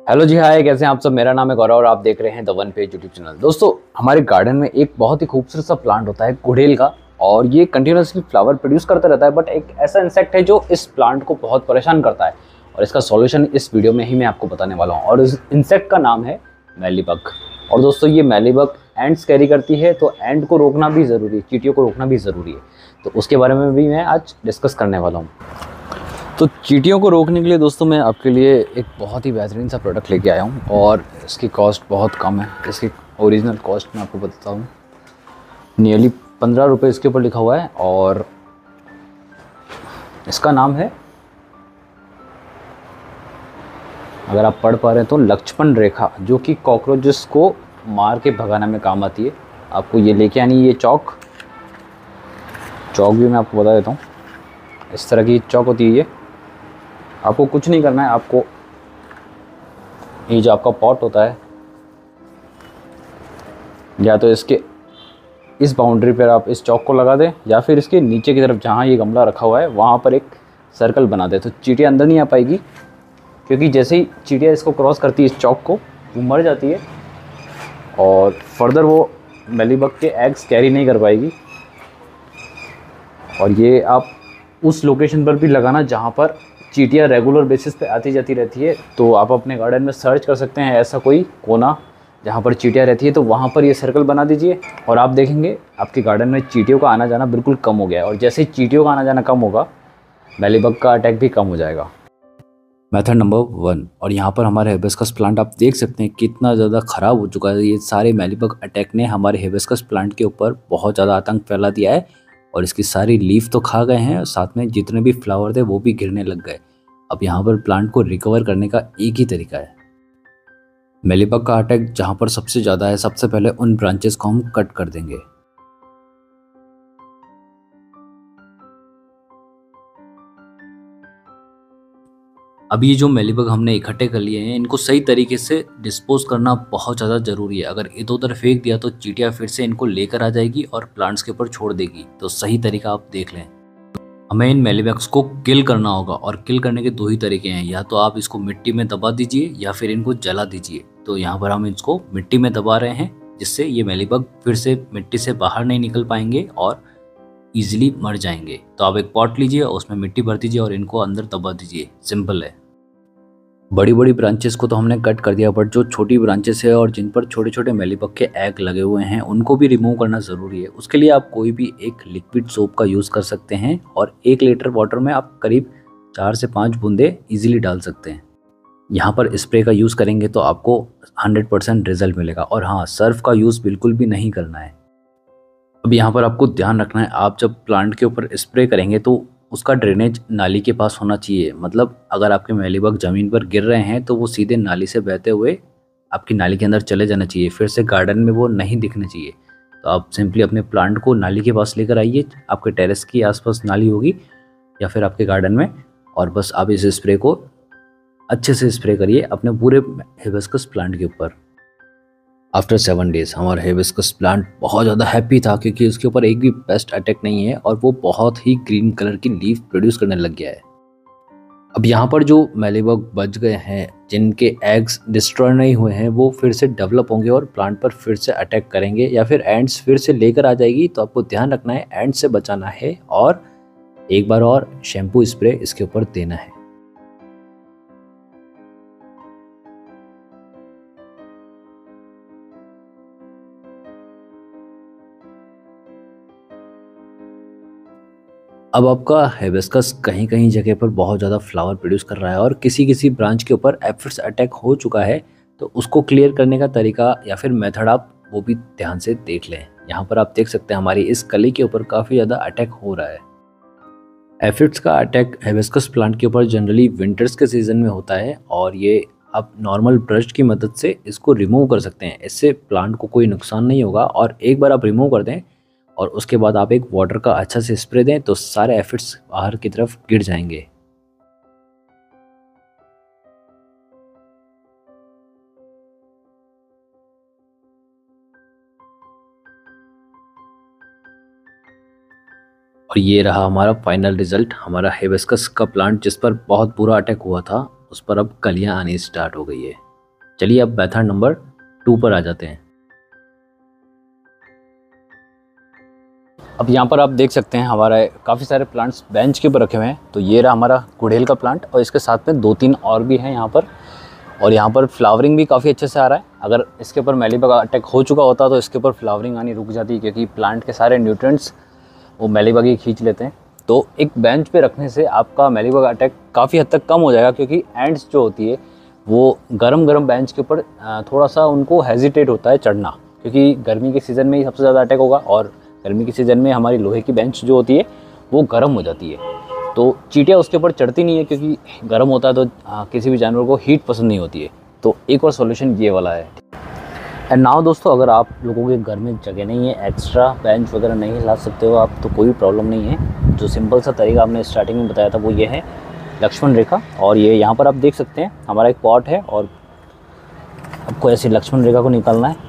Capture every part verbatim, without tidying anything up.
Hello जी, हाय, कैसे हैं आप सब। मेरा नाम है गौरव और आप देख रहे हैं the one page YouTube channel. दोस्तों, हमारे गार्डन में एक बहुत ही खूबसूरत सा प्लांट होता है गुड़ेल का, और ये कंटिन्यूसली फ्लावर प्रोड्यूस करता रहता है। बट एक ऐसा इंसेक्ट है जो इस प्लांट को बहुत परेशान करता है, और इसका सॉल्यूशन इस वीडियो में ही मैं आपको बताने वाला हूँ। और इस इंसेक्ट का नाम है मेलीबग। और दोस्तों, ये मेलीबग एंड्स कैरी करती है, तो एंड को रोकना भी ज़रूरी है, चींटियों को रोकना भी ज़रूरी है। तो उसके बारे में भी मैं आज डिस्कस करने वाला हूँ। तो चींटियों को रोकने के लिए दोस्तों मैं आपके लिए एक बहुत ही बेहतरीन सा प्रोडक्ट लेके आया हूँ, और इसकी कॉस्ट बहुत कम है। इसकी ओरिजिनल कॉस्ट मैं आपको बताता हूँ, नियरली पंद्रह रुपये इसके ऊपर लिखा हुआ है। और इसका नाम है, अगर आप पढ़ पा रहे हैं तो, लक्ष्मण रेखा, जो कि कॉकरोचेस को मार के भगाने में काम आती है। आपको ये लेके आनी है, ये चौक चौक भी मैं आपको बता देता हूँ। इस तरह की चौक होती है ये। आपको कुछ नहीं करना है, आपको ये जो आपका पॉट होता है, या तो इसके इस बाउंड्री पर आप इस चौक को लगा दें, या फिर इसके नीचे की तरफ जहाँ ये गमला रखा हुआ है वहाँ पर एक सर्कल बना दें। तो चींटियाँ अंदर नहीं आ पाएगी, क्योंकि जैसे ही चींटियाँ इसको क्रॉस करती है इस चौक को, वो मर जाती है और फर्दर वो मेलीबग के एग्स कैरी नहीं कर पाएगी। और ये आप उस लोकेशन पर भी लगाना जहाँ पर चींटियाँ रेगुलर बेसिस पे आती जाती रहती है। तो आप अपने गार्डन में सर्च कर सकते हैं ऐसा कोई कोना जहाँ पर चींटियाँ रहती है, तो वहाँ पर ये सर्कल बना दीजिए, और आप देखेंगे आपके गार्डन में चींटियों का आना जाना बिल्कुल कम हो गया है। और जैसे ही चींटियों का आना जाना कम होगा, मेलीबग का अटैक भी कम हो जाएगा। Method number one. और यहाँ पर हमारे हिबिस्कस प्लांट आप देख सकते हैं कितना ज़्यादा ख़राब हो चुका है। ये सारे मेलीबग अटैक ने हमारे हिबिस्कस प्लांट के ऊपर बहुत ज़्यादा आतंक फैला दिया है, और इसकी सारी लीफ तो खा गए हैं, साथ में जितने भी फ्लावर थे वो भी गिरने लग गए। अब यहाँ पर प्लांट को रिकवर करने का एक ही तरीका है। मेलीबग का अटैक जहाँ पर सबसे ज़्यादा है, सबसे पहले उन ब्रांचेस को हम कट कर देंगे। अब ये जो मेलीबग हमने इकट्ठे कर लिए हैं, इनको सही तरीके से डिस्पोज करना बहुत ज़्यादा ज़रूरी है। अगर इधर उधर फेंक दिया तो चींटियाँ फिर से इनको लेकर आ जाएगी और प्लांट्स के ऊपर छोड़ देगी। तो सही तरीका आप देख लें। हमें इन मेलीबग्स को किल करना होगा, और किल करने के दो ही तरीके हैं। या तो आप इसको मिट्टी में दबा दीजिए, या फिर इनको जला दीजिए। तो यहाँ पर हम इसको मिट्टी में दबा रहे हैं, जिससे ये मेलीबग फिर से मिट्टी से बाहर नहीं निकल पाएंगे और ईजिली मर जाएंगे। तो आप एक पॉट लीजिए, उसमें मिट्टी भर दीजिए और इनको अंदर दबा दीजिए। सिंपल है। बड़ी बड़ी ब्रांचेस को तो हमने कट कर दिया, बट जो छोटी ब्रांचेस है और जिन पर छोटे छोटे मेलीबग के एग लगे हुए हैं, उनको भी रिमूव करना ज़रूरी है। उसके लिए आप कोई भी एक लिक्विड सोप का यूज़ कर सकते हैं, और एक लीटर वाटर में आप करीब चार से पाँच बूंदे इजीली डाल सकते हैं। यहाँ पर स्प्रे का यूज़ करेंगे तो आपको हंड्रेड परसेंट रिजल्ट मिलेगा। और हाँ, सर्फ का यूज़ बिल्कुल भी नहीं करना है। अब यहाँ पर आपको ध्यान रखना है, आप जब प्लांट के ऊपर स्प्रे करेंगे तो उसका ड्रेनेज नाली के पास होना चाहिए। मतलब अगर आपके मेलीबग ज़मीन पर गिर रहे हैं तो वो सीधे नाली से बहते हुए आपकी नाली के अंदर चले जाना चाहिए, फिर से गार्डन में वो नहीं दिखने चाहिए। तो आप सिंपली अपने प्लांट को नाली के पास लेकर आइए। आपके टेरेस के आसपास नाली होगी या फिर आपके गार्डन में, और बस आप इस स्प्रे को अच्छे से स्प्रे करिए अपने पूरे हिबिस्कस प्लांट के ऊपर। आफ्टर सेवन डेज हमारा हिबिस्कस प्लांट बहुत ज़्यादा हैप्पी था, क्योंकि उसके ऊपर एक भी पेस्ट अटैक नहीं है, और वो बहुत ही ग्रीन कलर की लीफ प्रोड्यूस करने लग गया है। अब यहाँ पर जो मेलीबग बच गए हैं, जिनके एग्स डिस्ट्रॉय नहीं हुए हैं, वो फिर से डेवलप होंगे और प्लांट पर फिर से अटैक करेंगे, या फिर एंड्स फिर से लेकर आ जाएगी। तो आपको ध्यान रखना है, एंड्स से बचाना है, और एक बार और शैम्पू स्प्रे इसके ऊपर देना है। अब आपका हिबिस्कस कहीं कहीं जगह पर बहुत ज़्यादा फ्लावर प्रोड्यूस कर रहा है, और किसी किसी ब्रांच के ऊपर एफिड्स अटैक हो चुका है। तो उसको क्लियर करने का तरीका या फिर मेथड आप वो भी ध्यान से देख लें। यहाँ पर आप देख सकते हैं हमारी इस कली के ऊपर काफ़ी ज़्यादा अटैक हो रहा है। एफिड्स का अटैक हिबिस्कस प्लांट के ऊपर जनरली विंटर्स के सीज़न में होता है, और ये आप नॉर्मल ब्रश की मदद से इसको रिमूव कर सकते हैं। इससे प्लांट को कोई नुकसान नहीं होगा, और एक बार आप रिमूव कर दें और उसके बाद आप एक वाटर का अच्छा से स्प्रे दें, तो सारे एफिड्स बाहर की तरफ गिर जाएंगे। और ये रहा हमारा फाइनल रिजल्ट। हमारा हिबिस्कस का प्लांट जिस पर बहुत बुरा अटैक हुआ था, उस पर अब कलियां आनी स्टार्ट हो गई है। चलिए अब मेथड नंबर टू पर आ जाते हैं। अब यहाँ पर आप देख सकते हैं हमारा काफ़ी सारे प्लांट्स बेंच के ऊपर रखे हुए हैं। तो ये रहा हमारा गुड़हल का प्लांट और इसके साथ में दो तीन और भी हैं यहाँ पर, और यहाँ पर फ्लावरिंग भी काफ़ी अच्छे से आ रहा है। अगर इसके ऊपर मेलीबग अटैक हो चुका होता तो इसके ऊपर फ्लावरिंग आनी रुक जाती, क्योंकि प्लांट के सारे न्यूट्रिएंट्स वो मेलीबग ही खींच लेते हैं। तो एक बेंच पे रखने से आपका मेलीबग अटैक काफ़ी हद तक कम हो जाएगा, क्योंकि एंड्स जो होती है वो गरम गरम बेंच के ऊपर थोड़ा सा उनको हेजिटेट होता है चढ़ना, क्योंकि गर्मी के सीज़न में ही सबसे ज़्यादा अटैक होगा, और गर्मी के सीज़न में हमारी लोहे की बेंच जो होती है वो गर्म हो जाती है। तो चींटियाँ उसके ऊपर चढ़ती नहीं है, क्योंकि गर्म होता है तो आ, किसी भी जानवर को हीट पसंद नहीं होती है। तो एक और सॉल्यूशन ये वाला है। एंड नाउ दोस्तों, अगर आप लोगों के घर में जगह नहीं है, एक्स्ट्रा बेंच वगैरह नहीं ला सकते हो आप, तो कोई प्रॉब्लम नहीं है। जो सिंपल सा तरीका आपने स्टार्टिंग में बताया था वो ये है लक्ष्मण रेखा। और ये यहाँ पर आप देख सकते हैं हमारा एक पॉट है, और आपको ऐसे लक्ष्मण रेखा को निकालना है।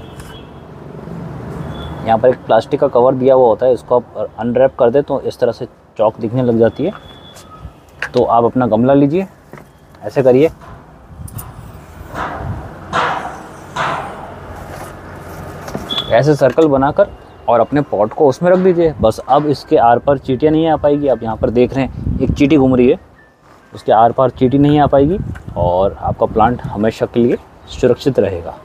यहाँ पर एक प्लास्टिक का कवर दिया हुआ होता है, इसको आप अनरैप कर दे तो इस तरह से चौक दिखने लग जाती है। तो आप अपना गमला लीजिए, ऐसे करिए, ऐसे सर्कल बनाकर और अपने पॉट को उसमें रख दीजिए। बस अब इसके आर पार चींटियाँ नहीं आ पाएगी। आप यहाँ पर देख रहे हैं एक चींटी घूम रही है, उसके आर पार चींटी नहीं आ पाएगी और आपका प्लांट हमेशा के लिए सुरक्षित रहेगा।